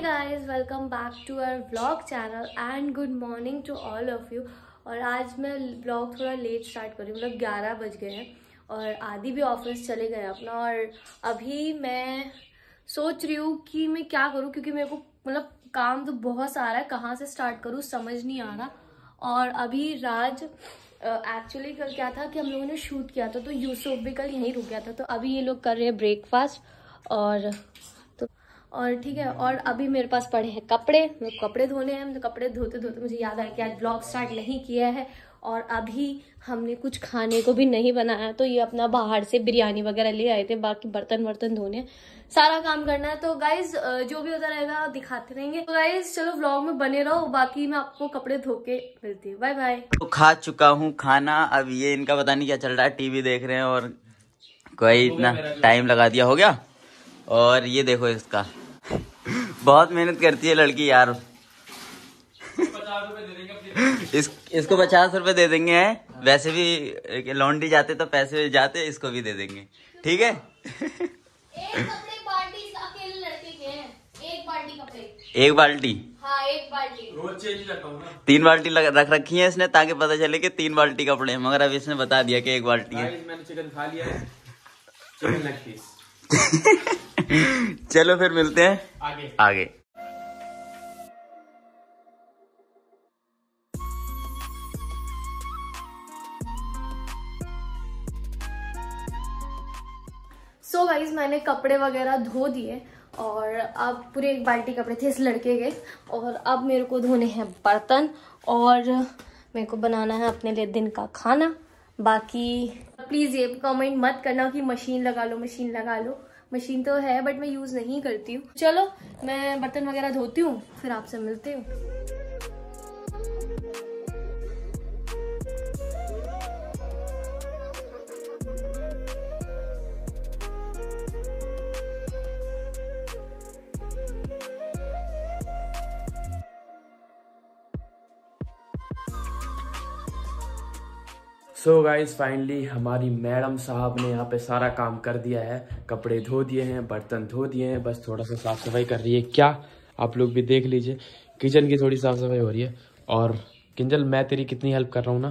Guys, welcome back to our vlog channel and good morning to all of you. और आज मैं vlog थोड़ा let start कर रही हूँ, मतलब 11 बज गए हैं और आदि भी ऑफिस चले गए अपना। और अभी मैं सोच रही हूँ कि मैं क्या करूँ, क्योंकि मेरे को मतलब काम तो बहुत सारा है, कहाँ से स्टार्ट करूँ समझ नहीं आ रहा। और अभी राज एक्चुअली कल क्या था कि हम लोगों ने शूट किया था, तो यूसुफ भी कल यहीं रुक गया था। तो अभी ये लोग कर रहे हैं ब्रेकफास्ट और ठीक है। और अभी मेरे पास पड़े हैं कपड़े, मेरे कपड़े धोने हैं। तो कपड़े धोते धोते मुझे याद आया कि आज ब्लॉग स्टार्ट नहीं किया है और अभी हमने कुछ खाने को भी नहीं बनाया। तो ये अपना बाहर से बिरयानी वगैरह ले आए थे, बाकी बर्तन वर्तन धोने, सारा काम करना है। तो गाइज जो भी होता रहेगा दिखाते रहेंगे। तो गाइज चलो व्लॉग में बने रहो, बाकी मैं आपको कपड़े धो के मिलती हूँ। Bye bye. तो खा चुका हूँ खाना। अब ये इनका पता नहीं क्या चल रहा है, टीवी देख रहे हैं और कोई इतना टाइम लगा दिया हो गया। और ये देखो इसका बहुत मेहनत करती है लड़की यार। इसको 50 रुपए दे देंगे हैं, वैसे भी लॉन्ड्री जाते तो पैसे जाते, इसको भी दे देंगे, ठीक है। एक बाल्टी हाँ, एक बाल्टी रोज चेंज करता हूँ ना। 3 बाल्टी रख रखी है इसने, ताकि पता चले कि 3 बाल्टी कपड़े हैं, मगर अब इसने बता दिया कि 1 बाल्टी है। मैंने चिकन खा लिया है, चिकन लेग पीस। चलो फिर मिलते हैं आगे। सो गाइज मैंने कपड़े वगैरह धो दिए और अब पूरे 1 बाल्टी कपड़े थे इस लड़के के। और अब मेरे को धोने हैं बर्तन और मेरे को बनाना है अपने लिए दिन का खाना। बाकी प्लीज़ ये कमेंट मत करना कि मशीन लगा लो, मशीन लगा लो। मशीन तो है बट मैं यूज़ नहीं करती हूँ। चलो मैं बर्तन वगैरह धोती हूँ, फिर आपसे मिलती हूँ। सो गाइज फाइनली हमारी मैडम साहब ने यहाँ पे सारा काम कर दिया है। कपड़े धो दिए हैं, बर्तन धो दिए हैं, बस थोड़ा सा साफ सफाई कर रही है। क्या आप लोग भी देख लीजिए, किचन की थोड़ी साफ सफाई हो रही है। और किंजल मैं तेरी कितनी हेल्प कर रहा हूँ ना।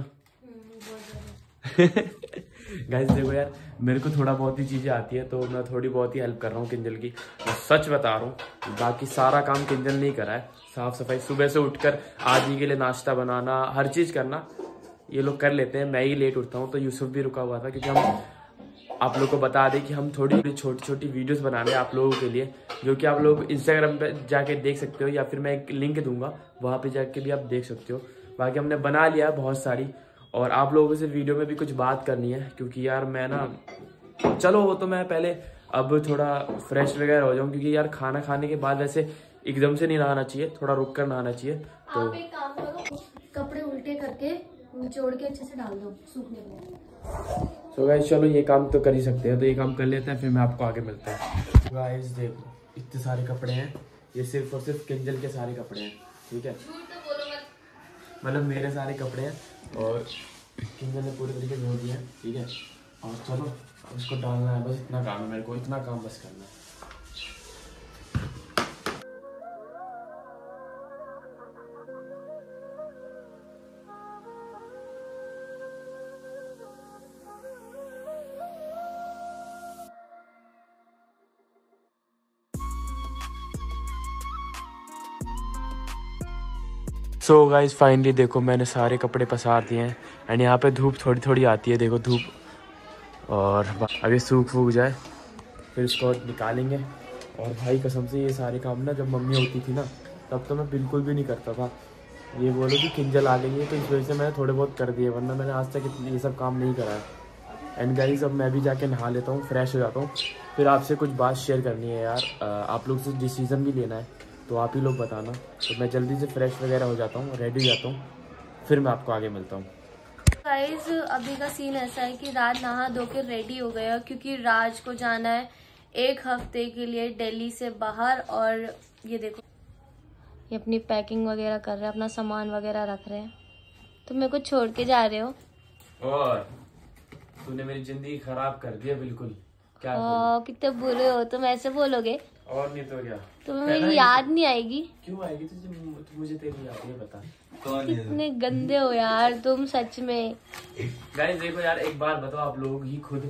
गाइज देखो यार, मेरे को थोड़ा बहुत ही चीज़ें आती है, तो मैं थोड़ी बहुत ही हेल्प कर रहा हूँ किंजल की। मैं सच बता रहा हूँ, बाकी सारा काम किंजल नहीं करा है। साफ सफाई सुबह से उठकर आदि के लिए नाश्ता बनाना, हर चीज़ करना ये लोग कर लेते हैं। मैं ही लेट उठता हूँ, तो यूसुफ भी रुका हुआ था, क्योंकि हम आप लोग को बता दें कि हम थोड़ी छोटी छोटी वीडियोस बना रहे हैं आप लोगों के लिए, जो कि आप लोग इंस्टाग्राम पे जाके देख सकते हो, या फिर मैं एक लिंक दूंगा, वहाँ पे जाके भी आप देख सकते हो। बाकी हमने बना लिया बहुत सारी, और आप लोगों से वीडियो में भी कुछ बात करनी है, क्योंकि यार मैं ना, चलो वो तो मैं पहले अब थोड़ा फ्रेश वगैरह हो जाऊँ, क्योंकि यार खाना खाने के बाद वैसे एकदम से नहीं नहाना चाहिए, थोड़ा रुक कर नहाना चाहिए। तो आप एक काम करो, कपड़े उल्टे करके निचोड़ के अच्छे से डाल दो सूखने में। सो गाइस चलो ये काम तो कर ही सकते हैं, तो ये काम कर लेते हैं, फिर मैं आपको आगे मिलता है। गाइस देखो इतने सारे कपड़े हैं, ये सिर्फ और सिर्फ किंजल के सारे कपड़े हैं, ठीक है। झूठ तो बोलो मत। मतलब मेरे सारे कपड़े हैं और किंजल ने पूरे तरीके धो दिए हैं, ठीक है। और चलो उसको डालना है, बस इतना काम है मेरे को, इतना काम बस करना है। सो गाइज फाइनली देखो मैंने सारे कपड़े पसार दिए हैं, एंड यहाँ पे धूप थोड़ी थोड़ी आती है, देखो धूप। और अब ये सूख फूक जाए फिर इसको निकालेंगे। और भाई कसम से ये सारे काम ना जब मम्मी होती थी ना, तब तो मैं बिल्कुल भी नहीं करता था। ये बोलो कि किंजल आ गई है, तो इस वजह से मैंने थोड़े बहुत कर दिए, वरना मैंने आज तक ये सब काम नहीं करा है। एंड गाइज अब मैं भी जाके नहा लेता हूँ, फ्रेश हो जाता हूँ, फिर आपसे कुछ बात शेयर करनी है यार। आप लोग से डिसीज़न भी लेना है, तो आप ही लोग बताना। तो मैं जल्दी से फ्रेश वगैरह हो जाता हूँ, रेडी हो जाता हूँ, फिर मैं आपको आगे मिलता हूँ। गाइस अभी का सीन ऐसा है कि राज नहा धो के रेडी हो गया, क्योंकि राज को जाना है 1 हफ्ते के लिए दिल्ली से बाहर। और ये देखो ये अपनी पैकिंग वगैरह कर रहे हैं, अपना सामान वगैरह रख रहे हैं। तो मेरे को छोड़ के जा रहे हो और तूने मेरी जिंदगी खराब कर दी है बिल्कुल। क्या कितने बुरे हो तुम, ऐसे बोलोगे? और नहीं तो क्या, तुम्हें मेरी याद नहीं आएगी? क्यों आएगी तुझे, मुझे तेरी याद है, बता। कितने गंदे हो यार तुम सच में। गाइस देखो यार, एक बार बताओ आप लोग ही खुद,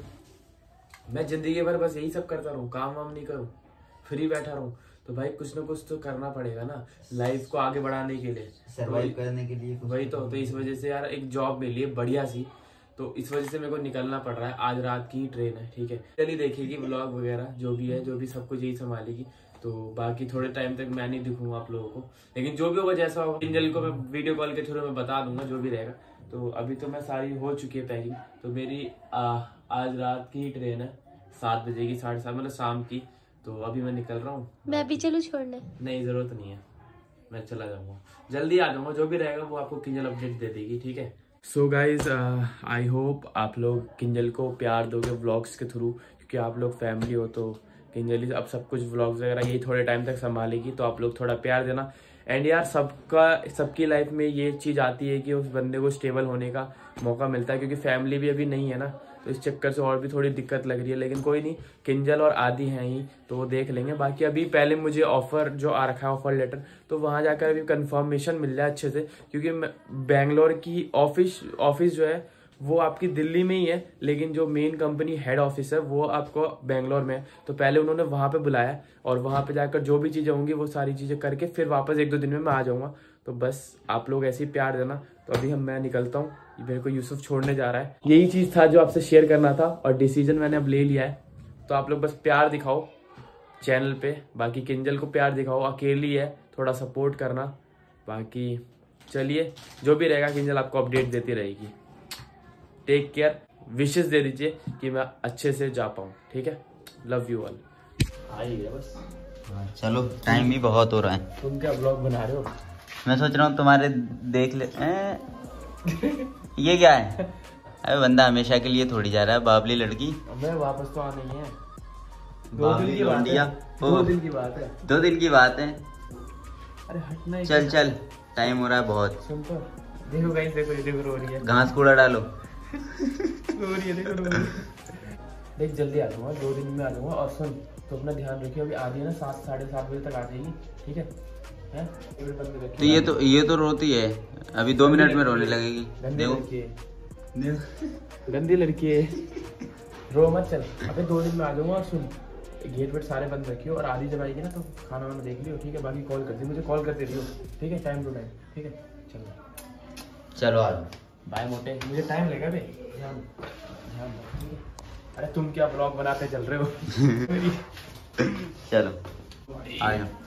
मैं जिंदगी भर बस यही सब करता रहूं, काम वाम नहीं करूं, फ्री बैठा रहूं, तो भाई कुछ ना कुछ तो करना पड़ेगा ना लाइफ को आगे बढ़ाने के लिए, सर्वाइव करने के लिए। वही तो इस वजह से यार एक जॉब मिली है बढ़िया सी, तो इस वजह से मेरे को निकलना पड़ रहा है। आज रात की ट्रेन है, ठीक है, चलिए देखेगी व्लॉग वगैरह जो भी है, जो भी सब कुछ यही संभालेगी, तो बाकी थोड़े टाइम तक मैं नहीं दिखूंगा आप लोगों को, लेकिन जो भी होगा जैसा होगा किंजल को मैं वीडियो कॉल के थ्रू मैं बता दूंगा जो भी रहेगा। तो अभी तो मैं सारी हो चुकी है पैकिंग, तो मेरी आज रात की ट्रेन है 7 बजे की, 7:30 मतलब शाम की, तो अभी मैं निकल रहा हूँ। मैं भी चलूं छोड़ने? नहीं जरूरत नहीं है, मैं चला जाऊंगा, जल्दी आ जाऊंगा, जो भी रहेगा वो आपको किंजल अपडेट दे देगी, ठीक है। सो गाइज आई होप आप लोग किंजल को प्यार दोगे व्लॉग्स के थ्रू, क्योंकि आप लोग फैमिली हो, तो किंजल ही अब सब कुछ व्लॉग्स वगैरह यही थोड़े टाइम तक संभालेगी, तो आप लोग थोड़ा प्यार देना। एंड यार सबकी लाइफ में ये चीज़ आती है कि उस बंदे को स्टेबल होने का मौका मिलता है, क्योंकि फैमिली भी अभी नहीं है ना, तो इस चक्कर से और भी थोड़ी दिक्कत लग रही है, लेकिन कोई नहीं, किंजल और आदि हैं ही, तो वो देख लेंगे। बाकी अभी पहले मुझे ऑफर जो आ रखा है, ऑफर लेटर, तो वहां जाकर अभी कंफर्मेशन मिल जाए अच्छे से, क्योंकि बेंगलोर की ऑफिस जो है वो आपकी दिल्ली में ही है, लेकिन जो मेन कंपनी हेड ऑफिस है वो आपको बेंगलोर में है, तो पहले उन्होंने वहां पे बुलाया, और वहां पे जाकर जो भी चीजें होंगी वो सारी चीजें करके फिर वापस 1-2 दिन में मैं आ जाऊंगा। तो बस आप लोग ऐसे ही प्यार देना। तो अभी मैं निकलता हूँ, मेरे को यूसुफ छोड़ने जा रहा है, यही चीज था जो आपसे शेयर करना था, और डिसीजन मैंने अब ले लिया है। तो आप लोग बस प्यार दिखाओ चैनल पे, बाकी किंजल को प्यार दिखाओ, अकेली है, थोड़ा सपोर्ट करना, बाकी चलिए जो भी रहेगा किंजल आपको अपडेट देती रहेगी। टेक केयर, विशेस दे दीजिए कि मैं अच्छे से जा पाऊँ, ठीक है, लव यू ऑल। आ ही गया बस, चलो टाइम भी बहुत हो रहा है। तुम क्या ब्लॉग बना रहे हो? मैं सोच रहा हूँ तुम्हारे देख ले ये क्या है? अरे बंदा हमेशा के लिए थोड़ी जा रहा है, बाबली लड़की। मैं वापस तो आना ही है, 2 दिन की बात है, 2 दिन की बात है, 2 दिन की बात है। अरे हटना ही, चल टाइम हो रहा है बहुत। सिंपल। देखो गाइस, देखो रो रही है, घास कूड़ा डालो। रो रही है, देखो रो रही है। देख जल्दी आ जाऊंगा, 2 दिन में आ जाऊंगा, और सुन तो अपना ध्यान रखियो, अभी आ रही है ना 7-7:30 बजे तक आ जाएगी, ठीक है? तो ये तो रोती है, अभी 2 मिनट में रोने लगेगी। गंदी लड़की है, रो मत, चल अबे 2 दिन में आ जाऊंगा। और सुन गेट वेट सारे बंद रखियो, और आदि जब आएगी ना तो खाना वाना देख लियो, ठीक है? बाकी कॉल करती, मुझे कॉल करते रहियो, ठीक है, टाइम टू टाइम, ठीक है? चलो आ जाओ, बाय मोटे, मुझे टाइम लगेगा बे, ध्यान ठीक है? अरे तुम क्या ब्लॉग बनाते चल रहे हो? चलो आ जाओ।